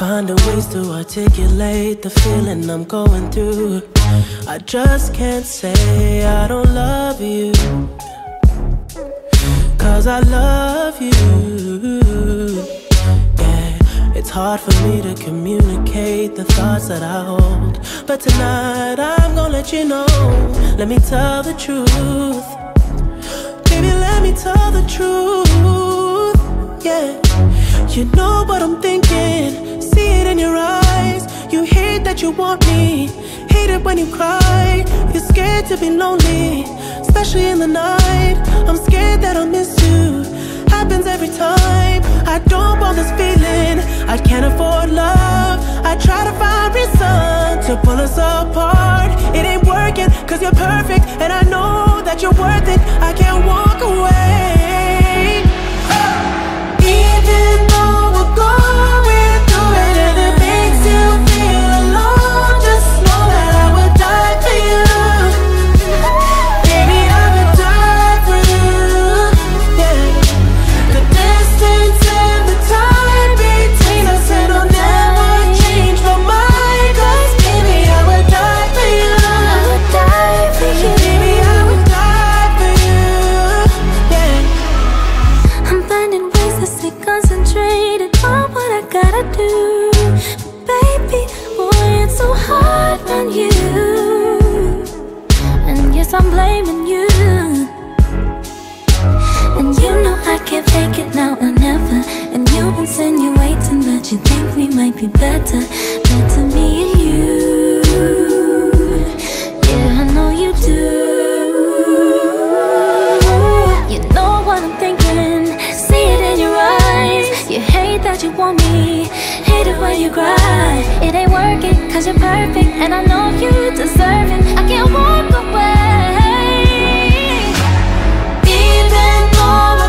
finding ways to articulate the feeling I'm going through. I just can't say I don't love you, 'cause I love you. Yeah, it's hard for me to communicate the thoughts that I hold, but tonight I'm gonna let you know. Let me tell the truth. Baby, let me tell the truth. Yeah, you know what I'm thinking, see it in your eyes. You hate that you want me, hate it when you cry. You're scared to be lonely, especially in the night. I'm scared that I'll miss you, happens every time. I don't want this feeling, I can't afford love. I try to find reason to pull us apart. It ain't working, 'cause you're perfect, and I know that you're worth it. I can't walk away. Even though we're going through it and it makes you feel alone, just know that I would die for you. Baby, I would die for you. Yeah. The distance and the time between us, it'll never change my mind. 'Cause baby, I would die for you. I would die for you. Baby, I would die for you. Yeah. I'm finding ways to stay concentrated on what I gotta do. Baby, boy, it's so hard on you. And yes, I'm blaming you. And you know I can't fake it now or never. And you're insinuating that you think we might be better, better me and you. Yeah, I know you do. You know what I'm thinking, see it in your eyes. You hate that you want me, hate it when you cry. It ain't working, 'cause you're perfect, and I know you deserve it. I can't walk away. Even though